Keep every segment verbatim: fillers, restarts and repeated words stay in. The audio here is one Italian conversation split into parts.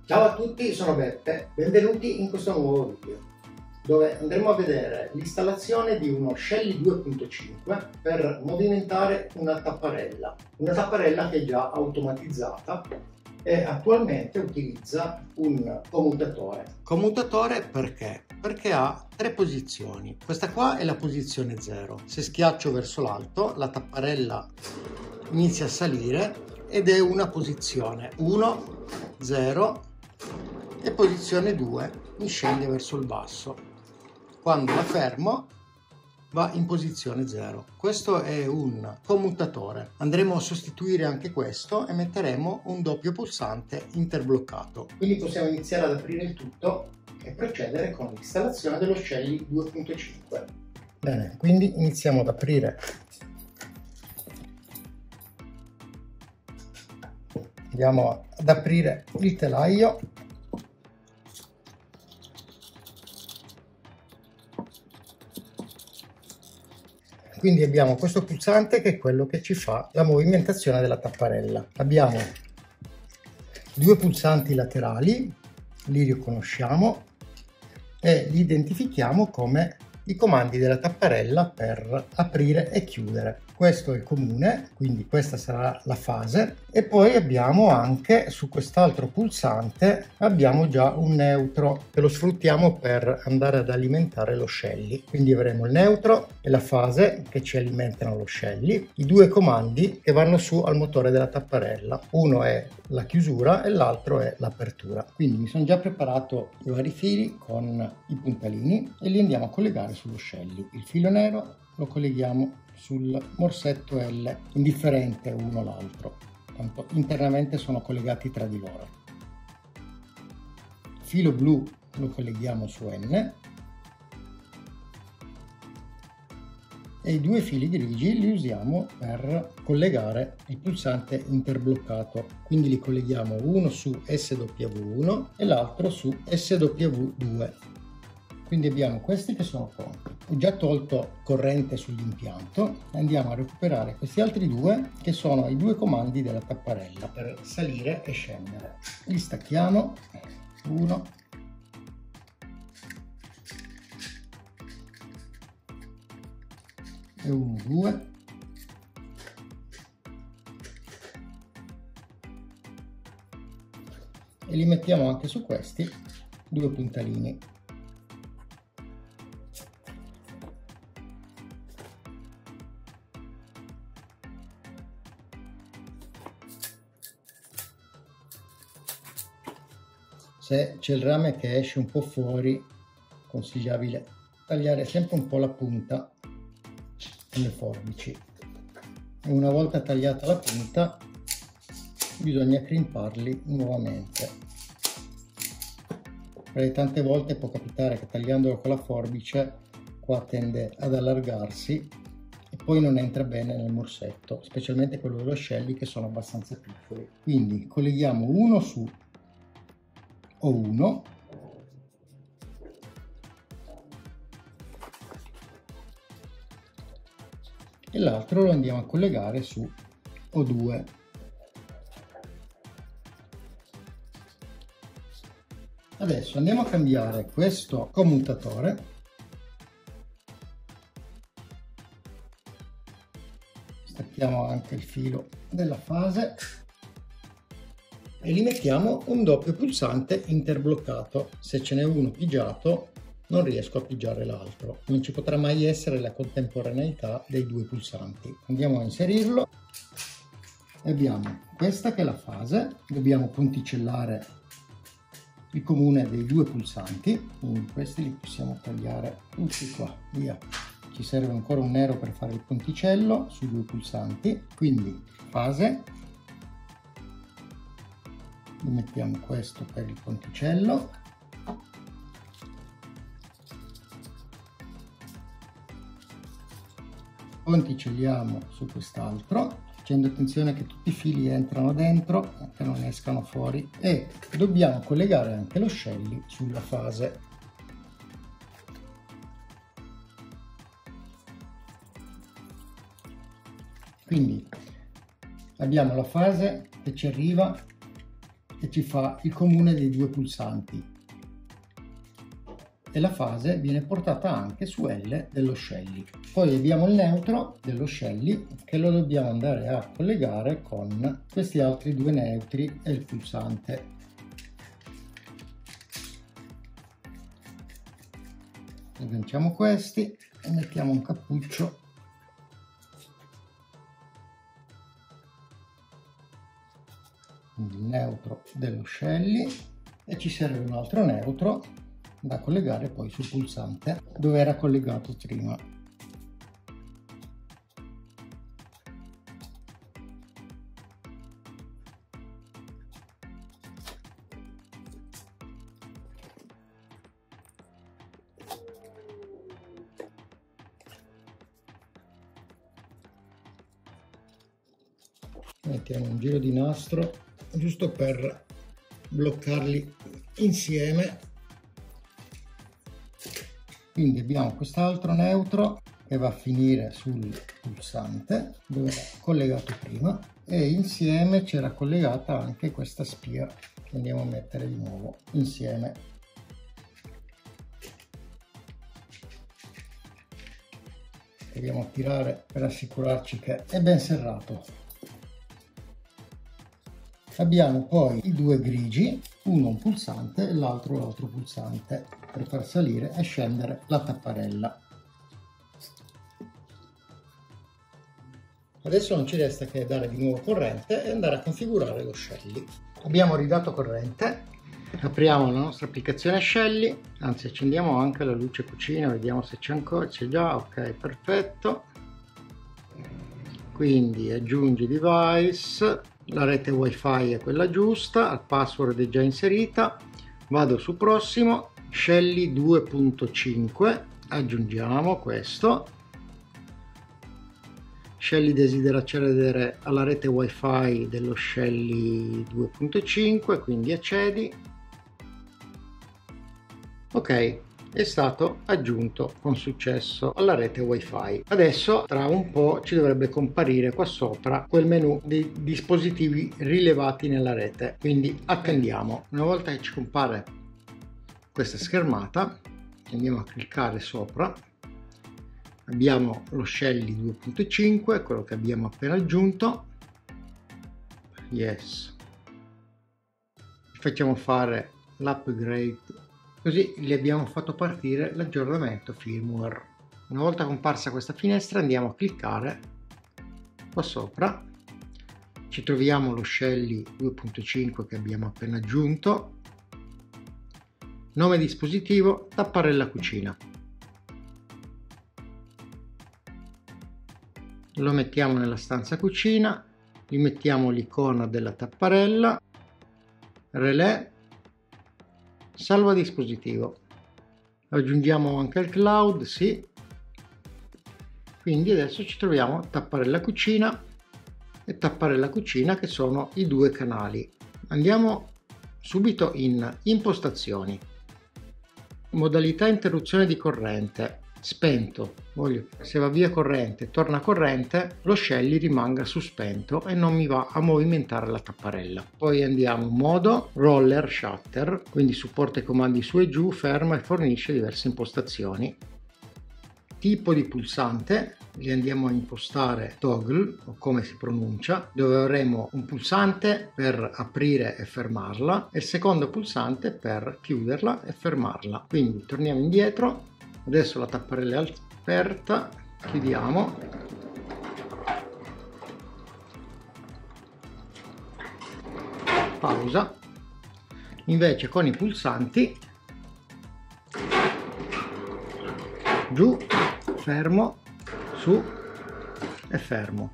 Ciao a tutti, sono Beppe, benvenuti in questo nuovo video dove andremo a vedere l'installazione di uno Shelly due punto cinque per movimentare una tapparella, una tapparella che è già automatizzata e attualmente utilizza un commutatore. Commutatore perché? Perché ha tre posizioni. Questa qua è la posizione zero. Se schiaccio verso l'alto, la tapparella inizia a salire ed è una posizione uno, zero e posizione due, mi scende verso il basso. Quando la fermo va in posizione zero. Questo è un commutatore. Andremo a sostituire anche questo e metteremo un doppio pulsante interbloccato. Quindi possiamo iniziare ad aprire il tutto e procedere con l'installazione dello Shelly due punto cinque. Bene, quindi iniziamo ad aprire. Andiamo ad aprire il telaio. Quindi abbiamo questo pulsante che è quello che ci fa la movimentazione della tapparella. Abbiamo due pulsanti laterali, li riconosciamo e li identifichiamo come i comandi della tapparella per aprire e chiudere. Questo è il comune, quindi questa sarà la fase, e poi abbiamo anche su quest'altro pulsante abbiamo già un neutro che lo sfruttiamo per andare ad alimentare lo Shelly. Quindi avremo il neutro e la fase che ci alimentano lo Shelly, i due comandi che vanno su al motore della tapparella. Uno è la chiusura e l'altro è l'apertura. Quindi mi sono già preparato i vari fili con i puntalini e li andiamo a collegare sullo Shelly. Il filo nero lo colleghiamo sul morsetto L, indifferente uno l'altro, tanto internamente sono collegati tra di loro. Il filo blu lo colleghiamo su N e i due fili grigi li usiamo per collegare il pulsante interbloccato, quindi li colleghiamo uno su S W uno e l'altro su S W due. Quindi abbiamo questi che sono pronti. Ho già tolto corrente sull'impianto e andiamo a recuperare questi altri due che sono i due comandi della tapparella per salire e scendere. Li stacchiamo, uno e uno, due. E li mettiamo anche su questi due puntalini. Se c'è il rame che esce un po' fuori, consigliabile tagliare sempre un po' la punta con le forbici. E una volta tagliata la punta bisogna crimparli nuovamente, perché tante volte può capitare che tagliandolo con la forbice qua tende ad allargarsi e poi non entra bene nel morsetto, specialmente quello dello Shelly che sono abbastanza piccoli. Quindi colleghiamo uno su O uno e l'altro lo andiamo a collegare su O due. Adesso andiamo a cambiare questo commutatore. Stacchiamo anche il filo della fase e li mettiamo un doppio pulsante interbloccato. Se ce n'è uno pigiato non riesco a pigiare l'altro, non ci potrà mai essere la contemporaneità dei due pulsanti. Andiamo a inserirlo e abbiamo questa che è la fase, dobbiamo punticellare il comune dei due pulsanti, quindi questi li possiamo tagliare tutti qua, via. Ci serve ancora un nero per fare il ponticello sui due pulsanti, quindi fase, mettiamo questo per il ponticello, ponticelliamo su quest'altro facendo attenzione che tutti i fili entrano dentro e che non escano fuori, e dobbiamo collegare anche lo Shelly sulla fase. Quindi abbiamo la fase che ci arriva che ci fa il comune dei due pulsanti e la fase viene portata anche su L dello Shelly. Poi abbiamo il neutro dello Shelly che lo dobbiamo andare a collegare con questi altri due neutri e il pulsante. Agganciamo questi e mettiamo un cappuccio il neutro dello Shelly e ci serve un altro neutro da collegare poi sul pulsante dove era collegato prima. Mettiamo un giro di nastro giusto per bloccarli insieme. Quindi abbiamo quest'altro neutro che va a finire sul pulsante dove era collegato prima e insieme c'era collegata anche questa spia che andiamo a mettere di nuovo insieme. Proviamo a tirare per assicurarci che è ben serrato. Abbiamo poi i due grigi, uno un pulsante e l'altro l'altro pulsante per far salire e scendere la tapparella. Adesso non ci resta che dare di nuovo corrente e andare a configurare lo Shelly. Abbiamo ridato corrente, apriamo la nostra applicazione Shelly, anzi accendiamo anche la luce cucina, vediamo se c'è ancora, c'è già, ok, perfetto. Quindi aggiungi device. La rete wifi è quella giusta, la password è già inserita, vado su prossimo, Shelly due punto cinque, aggiungiamo questo. Shelly desidera accedere alla rete wifi dello Shelly due punto cinque, quindi accedi. Ok, è stato aggiunto con successo alla rete wifi. Adesso tra un po' ci dovrebbe comparire qua sopra quel menu di dispositivi rilevati nella rete, quindi attendiamo. Una volta che ci compare questa schermata andiamo a cliccare sopra, abbiamo lo Shelly due punto cinque, quello che abbiamo appena aggiunto, yes, facciamo fare l'upgrade. Così gli abbiamo fatto partire l'aggiornamento firmware. Una volta comparsa questa finestra andiamo a cliccare qua sopra, ci troviamo lo Shelly due punto cinque che abbiamo appena aggiunto, nome dispositivo, tapparella cucina. Lo mettiamo nella stanza cucina, gli mettiamo l'icona della tapparella, relè, salva dispositivo, aggiungiamo anche il cloud, sì, quindi adesso ci troviamo tapparella cucina e tapparella cucina che sono i due canali. Andiamo subito in impostazioni, modalità interruzione di corrente, spento, voglio se va via corrente torna corrente, lo Shelly rimanga su spento e non mi va a movimentare la tapparella. Poi andiamo in modo roller shutter, quindi supporta i comandi su e giù, ferma e fornisce diverse impostazioni. Tipo di pulsante, li andiamo a impostare toggle o come si pronuncia, dove avremo un pulsante per aprire e fermarla e il secondo pulsante per chiuderla e fermarla. Quindi torniamo indietro. Adesso la tapparella è aperta, chiudiamo, pausa. Invece con i pulsanti giù, fermo, su e fermo.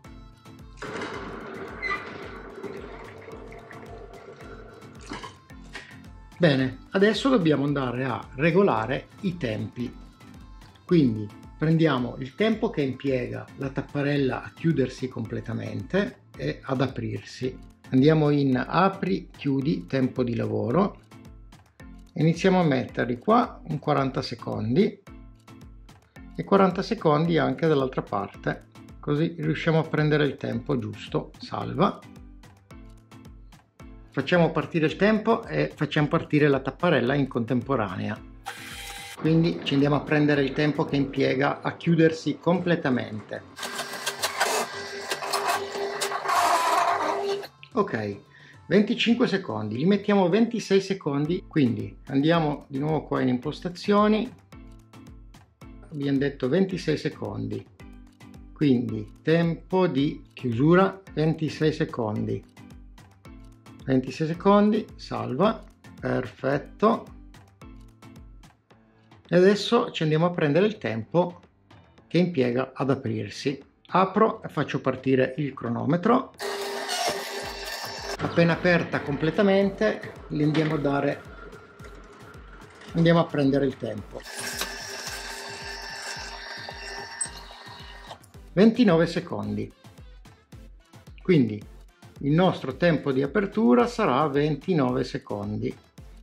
Bene, adesso dobbiamo andare a regolare i tempi, quindi prendiamo il tempo che impiega la tapparella a chiudersi completamente e ad aprirsi. Andiamo in apri, chiudi, tempo di lavoro, iniziamo a metterli qua un quaranta secondi e quaranta secondi anche dall'altra parte, così riusciamo a prendere il tempo giusto. Salva. facciamo partire il tempo e facciamo partire la tapparella in contemporanea. Quindi ci andiamo a prendere il tempo che impiega a chiudersi completamente. Ok, venticinque secondi, li mettiamo ventisei secondi, quindi andiamo di nuovo qua in impostazioni, abbiamo detto ventisei secondi, quindi tempo di chiusura ventisei secondi, ventisei secondi, salva, perfetto, e adesso ci andiamo a prendere il tempo che impiega ad aprirsi. Apro e faccio partire il cronometro. Appena aperta completamente, li andiamo a dare, andiamo a prendere il tempo. ventinove secondi. Quindi il nostro tempo di apertura sarà ventinove secondi.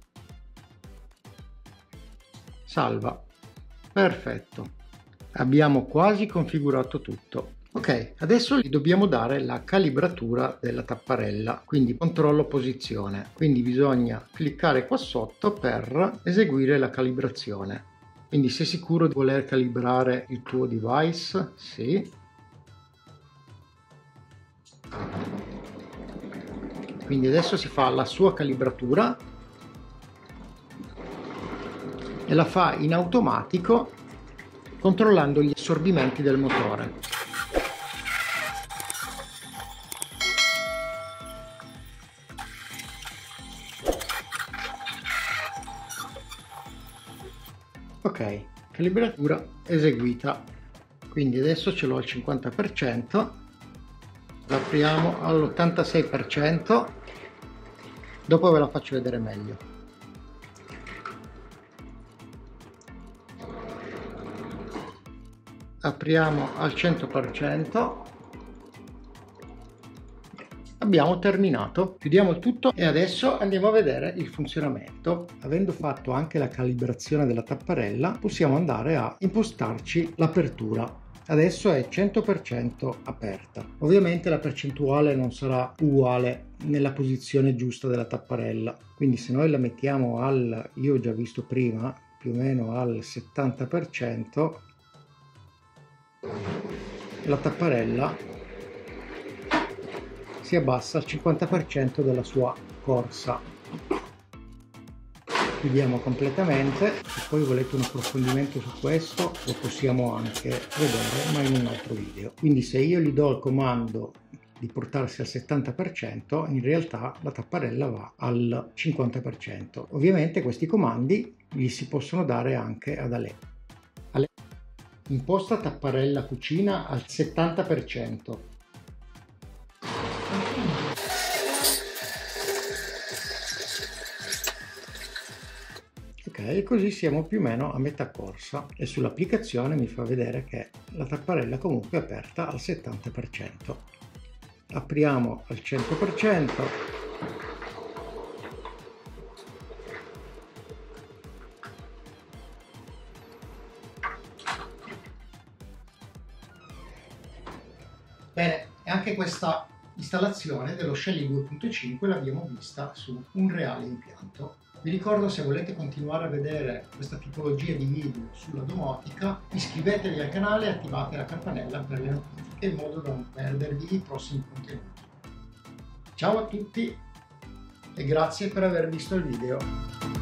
Salva. Perfetto. Abbiamo quasi configurato tutto. Ok, adesso gli dobbiamo dare la calibratura della tapparella, quindi controllo posizione. Quindi bisogna cliccare qua sotto per eseguire la calibrazione. Quindi sei sicuro di voler calibrare il tuo device? Sì. Quindi adesso si fa la sua calibratura e la fa in automatico controllando gli assorbimenti del motore. Ok, calibratura eseguita. Quindi adesso ce l'ho al cinquanta per cento, l'apriamo all'ottantasei per cento, dopo ve la faccio vedere meglio. Apriamo al cento per cento, abbiamo terminato, chiudiamo il tutto e adesso andiamo a vedere il funzionamento. Avendo fatto anche la calibrazione della tapparella, possiamo andare a impostarci l'apertura. Adesso è cento per cento aperta. Ovviamente la percentuale non sarà uguale nella posizione giusta della tapparella, quindi se noi la mettiamo al, io ho già visto prima, più o meno al settanta per cento, la tapparella si abbassa al cinquanta per cento della sua corsa. Chiudiamo completamente. Se poi volete un approfondimento su questo lo possiamo anche vedere, ma in un altro video. Quindi se io gli do il comando di portarsi al settanta per cento, in realtà la tapparella va al cinquanta per cento. Ovviamente questi comandi li si possono dare anche ad Ale. Ale. Imposta tapparella cucina al settanta per cento. Ok, così siamo più o meno a metà corsa e sull'applicazione mi fa vedere che la tapparella comunque è aperta al settanta per cento. Apriamo al cento per cento. Bene, e anche questa installazione dello Shelly due punto cinque l'abbiamo vista su un reale impianto. Vi ricordo, se volete continuare a vedere questa tipologia di video sulla domotica, iscrivetevi al canale e attivate la campanella per le notifiche in modo da non perdervi i prossimi contenuti. Ciao a tutti e grazie per aver visto il video.